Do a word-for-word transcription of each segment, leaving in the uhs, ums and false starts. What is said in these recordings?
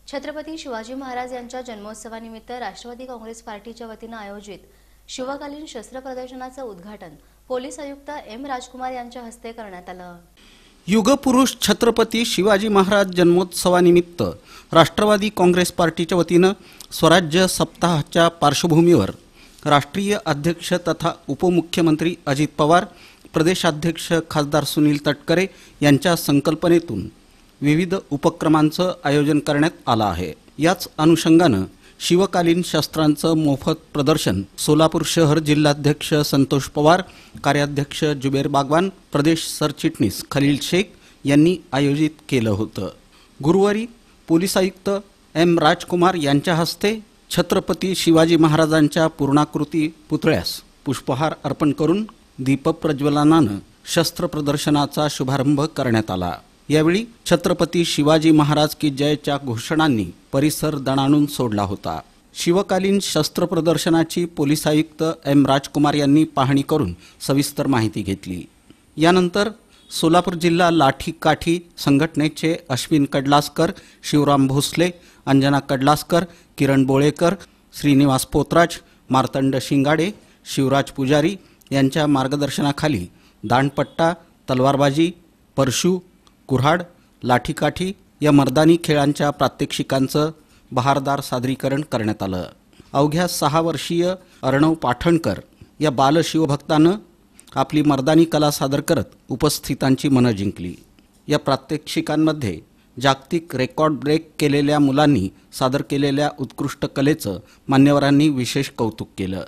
छत्रपती शिवाजी महाराज यांच्या जन्मोत्सवानिमित्त राष्ट्रवादी काँग्रेस पार्टीच्या वतीने आयोजित शिवकालीन शस्त्र प्रदर्शनाचे उद्घाटन पोलीस आयुक्त एम राजकुमार यांच्या हस्ते करण्यात आलं। युगपुरुष छत्रपती शिवाजी महाराज जन्मोत्सवानिमित्त राष्ट्रवादी काँग्रेस पार्टीच्या वतीने स्वराज्य सप्ताहाच्या पार्श्वभूमीवर राष्ट्रीय अध्यक्ष तथा उपमुख्यमंत्री अजित पवार, प्रदेशाध्यक्ष खासदार सुनील तटकरे यांच्या संकल्पनेतून विविध उपक्रमांचं आयोजन करण्यात आलं आहे। याच अनुषंगाने शिवकालीन शस्त्रांचं मोफत प्रदर्शन सोलापूर शहर जिल्हाध्यक्ष संतोष पवार, कार्याध्यक्ष जुबेर बागवान, प्रदेश सरचिटणीस खलील शेख यांनी आयोजित केलं होतं। गुरुवारी पोलीस आयुक्त एम राजकुमार यांच्या हस्ते छत्रपती शिवाजी महाराजांच्या पूर्णाकृती पुतळ्यास पुष्पहार अर्पण करून दीपप्रज्वलनाने शस्त्र प्रदर्शनाचा शुभारंभ करण्यात आला। यावेळी छत्रपती शिवाजी महाराज की जयच्या घोषणांनी परिसर दणाणून सोडला होता। शिवकालीन शस्त्र प्रदर्शनाची पोलीस आयुक्त एम राजकुमार यांनी पाहणी करून सविस्तर माहिती घेतली। यानंतर सोलापूर जिल्हा लाठी काठी संघटनेचे अश्विन कडलासकर, शिवराम भोसले, अंजना कडलासकर, किरण बोळेकर, श्रीनिवास पोतराज, मार्तंड शिंगाडे, शिवराज पुजारी यांच्या मार्गदर्शनाखाली दांडपट्टा, तलवारबाजी, परशु, कुऱ्हाड, लाठीकाठी या मर्दानी खेळांच्या प्रात्यक्षिकांचं बहारदार सादरीकरण करण्यात आलं। अवघ्या सहा वर्षीय अर्णव पाठणकर या बालशिवभक्तानं आपली मर्दानी कला सादर करत उपस्थितांची मनं जिंकली। या प्रात्यक्षिकांमध्ये जागतिक रेकॉर्ड ब्रेक केलेल्या मुलांनी सादर केलेल्या उत्कृष्ट कलेचं मान्यवरांनी विशेष कौतुक केलं।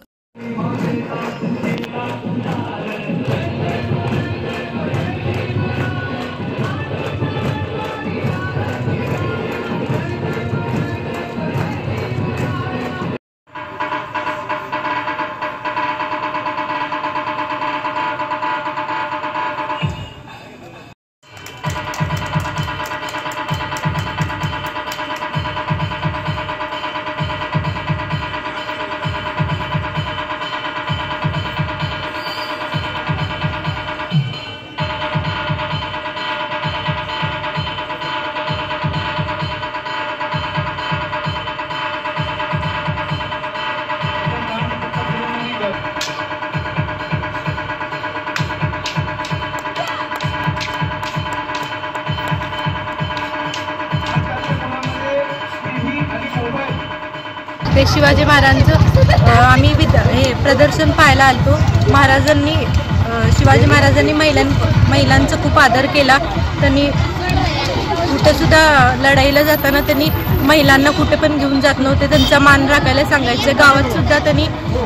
ते शिवाजी महाराजांचं आम्ही हे प्रदर्शन पाहायला आलतो। महाराजांनी शिवाजी महाराजांनी महिलां महिलांचा खूप आदर केला। त्यांनी कुठे सुद्धा लढाईला जाताना त्यांनी महिलांना कुठे पण घेऊन जात नव्हते, त्यांचा मान राखायला सांगायचे। गावात सुद्धा त्यांनी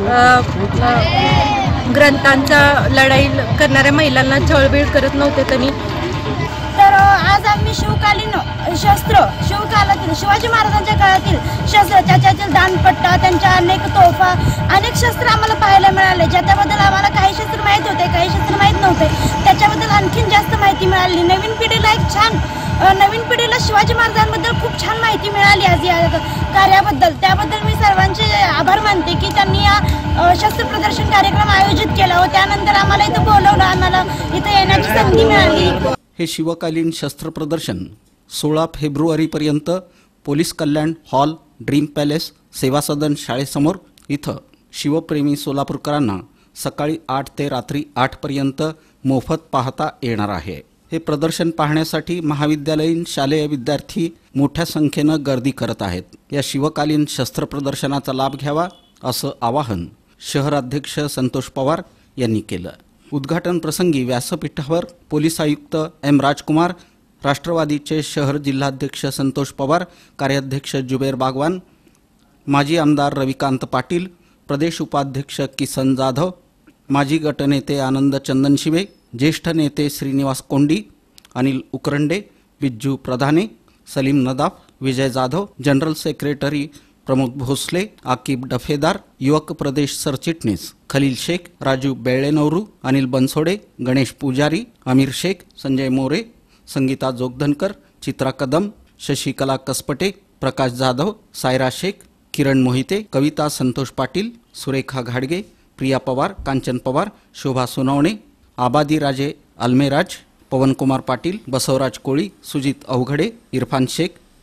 ग्रंथांचा लढाई करणाऱ्या महिलांना छळबीळ करत नव्हते त्यांनी। तर आज आम्ही शिवकालीन शस्त्र शिवकालातील शिवाजी महाराजांच्या काळातील शस्त्र, त्याच्यातील दांडपट्टा, त्यांच्या अनेक तोफा, अनेक शस्त्र आम्हाला पाहायला मिळाले। ज्याच्याबद्दल आम्हाला काही शस्त्र माहीत होते, काही शस्त्र माहीत नव्हते, त्याच्याबद्दल आणखीन जास्त माहिती मिळाली। नवीन पिढीला एक छान नवीन पिढीला शिवाजी महाराजांबद्दल खूप छान माहिती मिळाली आज या कार्याबद्दल। त्याबद्दल मी सर्वांचे आभार मानते की त्यांनी या शस्त्र प्रदर्शन कार्यक्रम आयोजित केला व त्यानंतर आम्हाला इथं बोलवलं, आम्हाला इथं येण्याची संधी मिळाली। हे शिवकालीन शस्त्र प्रदर्शन सोळा फेब्रुवारीपर्यंत police Kalyan hall, dream palace, Seva Sadan शाळेसमोर इथं शिवप्रेमी सोलापूरकरांना सकाळी आठ ते रात्री आठ पर्यंत मोफत पाहता येणार आहे। हे प्रदर्शन पाहण्यासाठी महाविद्यालयीन शालेय विद्यार्थी मोठ्या संख्येनं गर्दी करत आहेत। या शिवकालीन शस्त्र प्रदर्शनाचा लाभ घ्यावा असं आवाहन शहराध्यक्ष संतोष पवार यांनी केलं। उद्घाटन प्रसंगी व्यासपीठावर पोलीस आयुक्त एम राजकुमार, राष्ट्रवादीचे शहर जिल्हाध्यक्ष संतोष पवार, कार्याध्यक्ष जुबेर बागवान, माजी आमदार रविकांत पाटील, प्रदेश उपाध्यक्ष किसन जाधव, माजी गटनेते आनंद चंदनशिवे, ज्येष्ठ नेते श्रीनिवास कोंडी, अनिल उकरंडे, बिज्जू प्रधाने, सलीम नदाफ, विजय जाधव, जनरल सेक्रेटरी प्रमोद भोसले, आकिब डफेदार, युवक प्रदेश सरचिटणीस खलील शेख, राजू बेळेनवरू, अनिल बनसोडे, गणेश पुजारी, आमिर शेख, संजय मोरे, संगीता जोगधनकर, चित्रा कदम, शशिकला कसपटे, प्रकाश जाधव, सायरा शेख, किरण मोहिते, कविता संतोष पाटील, सुरेखा घाडगे, प्रिया पवार, कांचन पवार, शोभा सोनवणे, आबादी राजे अल्मेराज, पवनकुमार पाटील, बसवराज कोळी, सुजित अवघडे, इरफान शेख,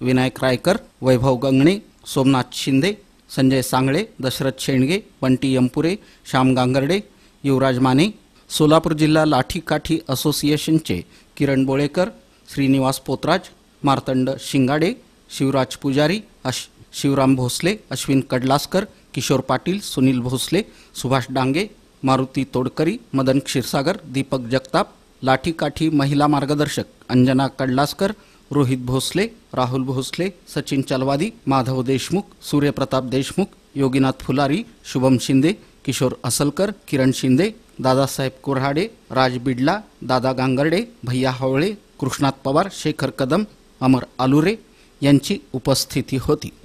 विनायक रायकर, वैभव गंगणे, सोमनाथ शिंदे, संजय सांगळे, दशरथ शेंडगे, बंटी यंपुरे, श्याम गांगर्डे, युवराज माने, सोलापूर जिल्हा लाठीकाठी असोसिएशनचे किरण बोळेकर, श्रीनिवास पोतराज, मार्तंड शिंगाडे, शिवराज पुजारी, अश शिवराम भोसले, अश्विन कडलासकर, किशोर पाटील, सुनील भोसले, सुभाष डांगे, मारुती तोडकरी, मदन क्षीरसागर, दीपक जगताप, लाठीकाठी महिला मार्गदर्शक अंजना कडलासकर, रोहित भोसले, राहुल भोसले, सचिन चलवादी, माधव देशमुख, सूर्यप्रताप देशमुख, योगीनाथ फुलारी, शुभम शिंदे, किशोर असलकर, किरण शिंदे, दादासाहेब कोऱ्हाडे, राज बिडला, दादा गांगर्डे, भैया हवळे, कृष्णात पवार, शेखर कदम, अमर आलुरे यांची उपस्थिती होती.